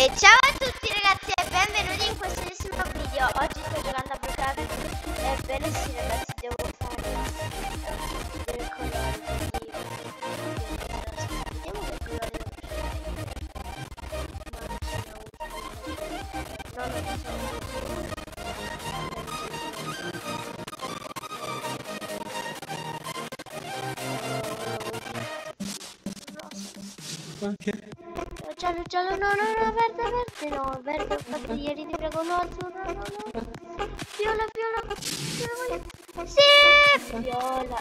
Ciao a tutti ragazzi e benvenuti in questo ennesimo video. Oggi sto giocando a Brookhaven. Ebbene sì ragazzi, devo fare del colore, quindi vediamo che colore devo prendere. No, non so. Ok. Giallo, giallo, no, verde, no, verde, ho fatto ieri, ti prego, no, azzurro, no, viola, sì, viola,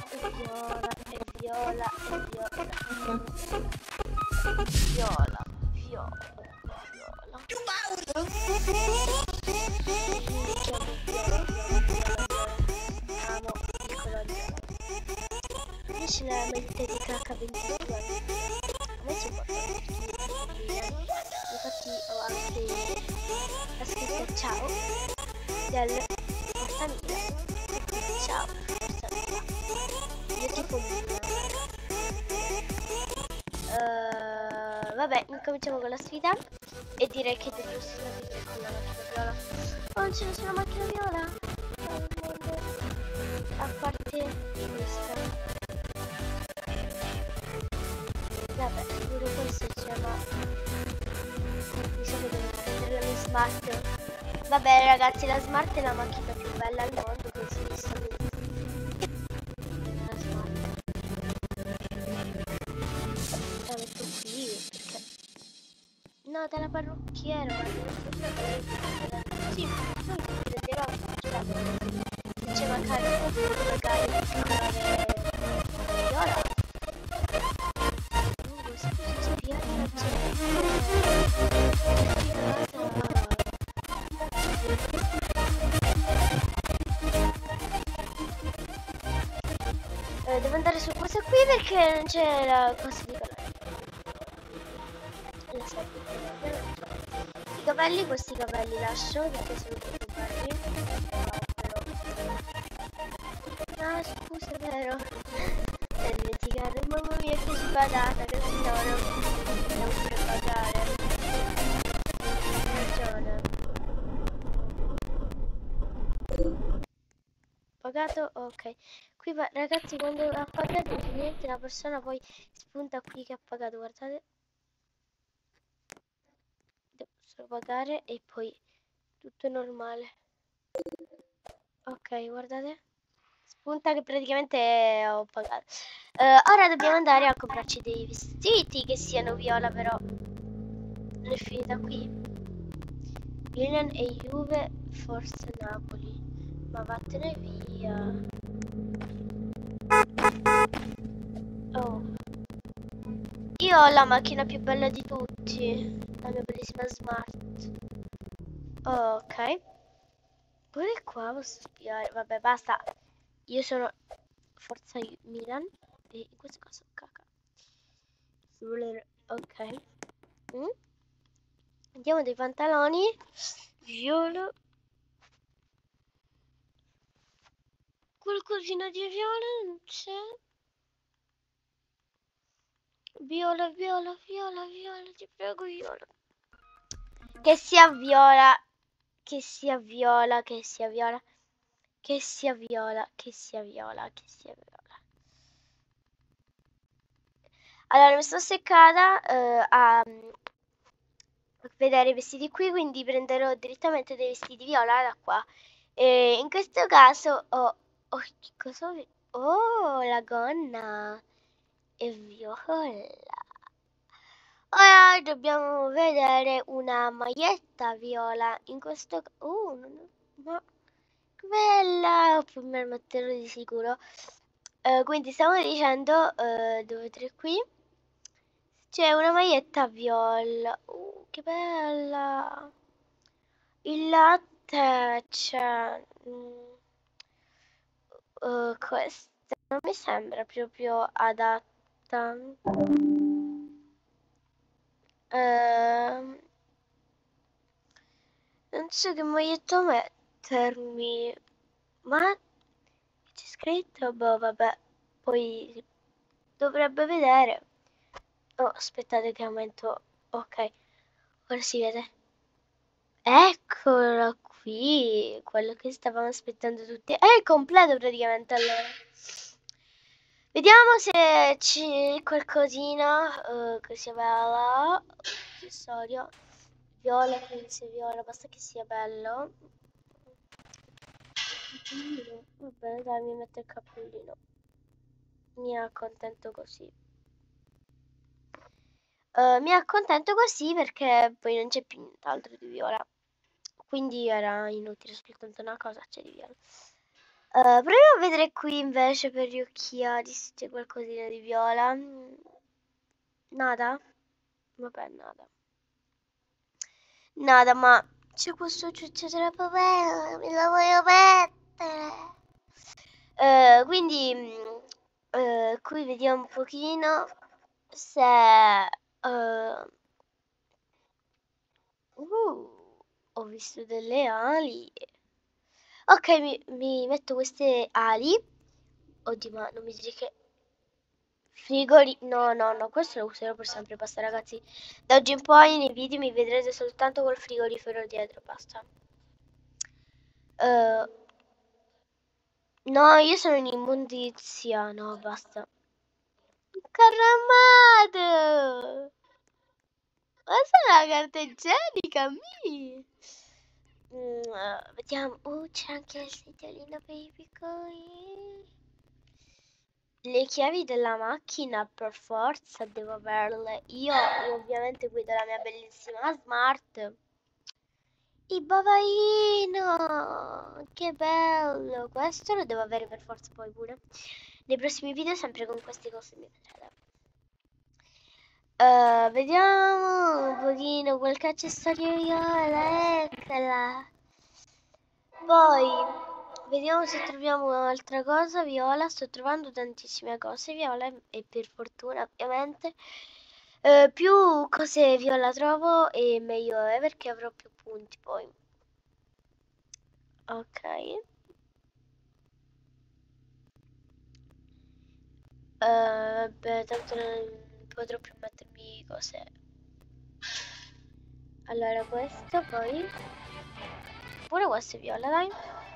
amo il colore invece la mente di H22 a me ci infatti ho anche la scritta ciao del portamina. Ciao portamina, io tipo vabbè, incominciamo con la sfida e direi che devo subito con la macchina viola. Oh, non ce n'è sulla macchina viola a parte questa. Vabbè, pure questo c'è, ma mi sa che devo prendere la mia smart. Vabbè ragazzi, la smart è la macchina più bella al mondo, così mi sta bene. La smart la metto qui perché no, dalla parrucchiera, ma sì, noi prendevamo diceva magari il colore viola. Devo andare su questa qui perché non c'è la cosa di colore. I capelli, questi capelli lascio perché sono troppo belli. Ah, scusa, è vero. È dimenticato, mamma mia che sbadata, che signora. Devo pure pagare. Ragione. Pagato, ok. Qui ragazzi, quando ha pagato niente, la persona poi spunta qui che ha pagato, guardate. Devo solo pagare e poi tutto è normale. Ok, guardate. Spunta che praticamente ho pagato. Ora dobbiamo andare a comprarci dei vestiti che siano viola, però non è finita qui. Milan e Juve, forse Napoli. Ma vattene via. Oh. Io ho la macchina più bella di tutti. La mia bellissima smart. Oh, ok. Pure qua posso spiare. Vabbè, basta. Io sono Forza Milan. E in questo caso caca. Ok. Andiamo dei pantaloni. Viola. Qualcosina di viola non c'è. Viola, ti prego, viola. Che sia viola, che sia viola, che sia viola, che sia viola, che sia viola, che sia viola. Allora, mi sono seccata a vedere i vestiti qui, quindi prenderò direttamente dei vestiti viola da qua. E in questo caso ho che cosa ho? Oh, la gonna è viola. Ora dobbiamo vedere una maglietta viola. In questo ma che bella! Poi me la metterò di sicuro. Quindi stavo dicendo, dove tre qui c'è una maglietta viola. Che bella! Il latte c'è. Questa non mi sembra proprio adatta. Non so che maglietta mettermi. Ma c'è scritto? Boh, vabbè. Poi dovrebbe vedere. Oh, aspettate che aumento. Ok, ora si vede. Eccolo qui, quello che stavamo aspettando tutti. È completo praticamente allora. Vediamo se c'è qualcosina che sia bella. Accessorio. Viola, quindi se viola, basta che sia bello. Va bene, dai, mi metto il cappellino. Mi accontento così. Mi accontento così perché poi non c'è più nient'altro di viola. Quindi era inutile, soltanto una cosa c'è di viola. Proviamo a vedere qui invece per gli occhiali se c'è qualcosina di viola. Nada? Vabbè, nada. Nada, ma c'è questo ciuccio troppo bello, me lo voglio mettere. Quindi qui vediamo un pochino se ho visto delle ali. Ok, mi metto queste ali. Oddio, ma non mi dici che frigori. No, no, no, questo lo userò per sempre. Basta, ragazzi. Da oggi in poi nei video mi vedrete soltanto col frigorifero dietro. Basta. No, io sono in immondizia. No, basta. Caramato! Ma sarà la carta igienica, mi! Vediamo. C'è anche il sediolino per i piccoli. Le chiavi della macchina per forza devo averle. Io ovviamente guido la mia bellissima Smart. Il bavaino! Che bello! Questo lo devo avere per forza poi pure. Nei prossimi video sempre con queste cose mi vedrete. Vediamo un pochino qualche accessorio viola, eccola. Poi vediamo se troviamo un'altra cosa viola. Sto trovando tantissime cose viola e per fortuna ovviamente. Più cose viola trovo e meglio è perché avrò più punti poi. Ok. Beh, tanto non potrò più mettermi cose. Allora questo poi. Pure questo è viola, dai.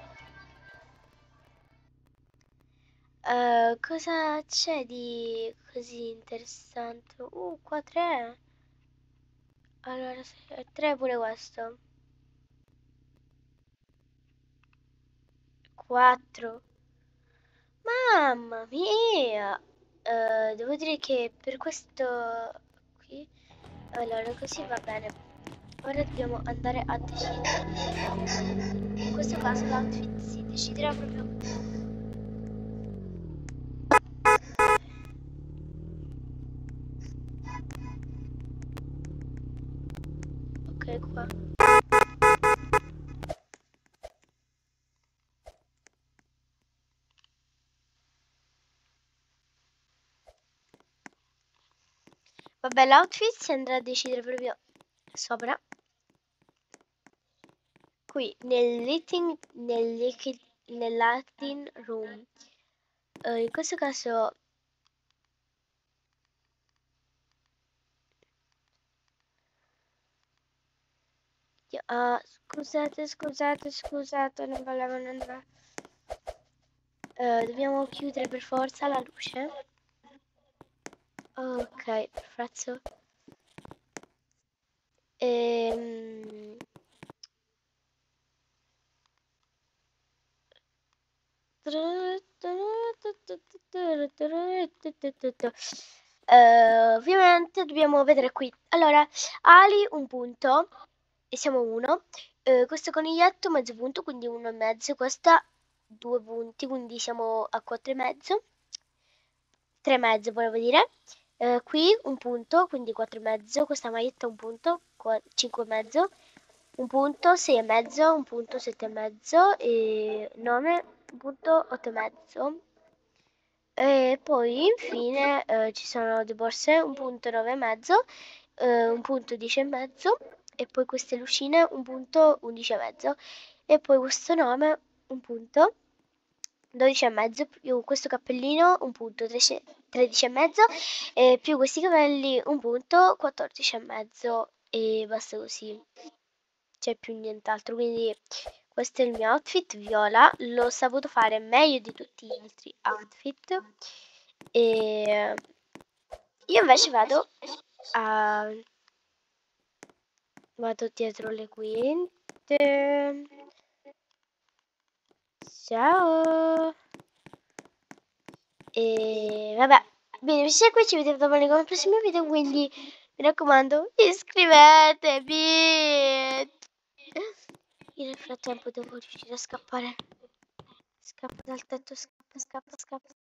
Cosa c'è di così interessante? Qua 3. Allora, 3 pure questo. 4. Mamma mia! Devo dire che per questo qui. Allora, così va bene. Ora dobbiamo andare a decidere. In questo caso l'outfit si deciderà proprio. Ok, qua. Vabbè, l'outfit si andrà a decidere proprio sopra. Qui nell'acting room. In questo caso scusate, non volevo andare. Dobbiamo chiudere per forza la luce. Ok, perfetto. Ovviamente dobbiamo vedere qui. Allora, ali un punto e siamo 1. Questo coniglietto mezzo punto, quindi 1,5. Questa 2 punti, quindi siamo a 4,5. 3,5 volevo dire. Qui un punto, quindi 4,5. Questa maglietta un punto, 5,5. Un punto, 6,5. Un punto, 7,5. E 9, un punto, 8,5. E poi infine ci sono le borse, un punto 9,5, un punto 10,5 e poi queste lucine un punto 11,5 e poi questo nome un punto 12,5 più questo cappellino un punto 13,5 e più questi capelli un punto 14,5 e basta così. c'è più nient'altro, quindi questo è il mio outfit viola, l'ho saputo fare meglio di tutti gli altri outfit e io invece vado dietro le quinte. Ciao. E vabbè, bene, se qui ci vediamo domani con il prossimo video, quindi mi raccomando, iscrivetevi. Io nel frattempo devo riuscire a scappare. Scappo dal tetto, scappa, scappa, scappa.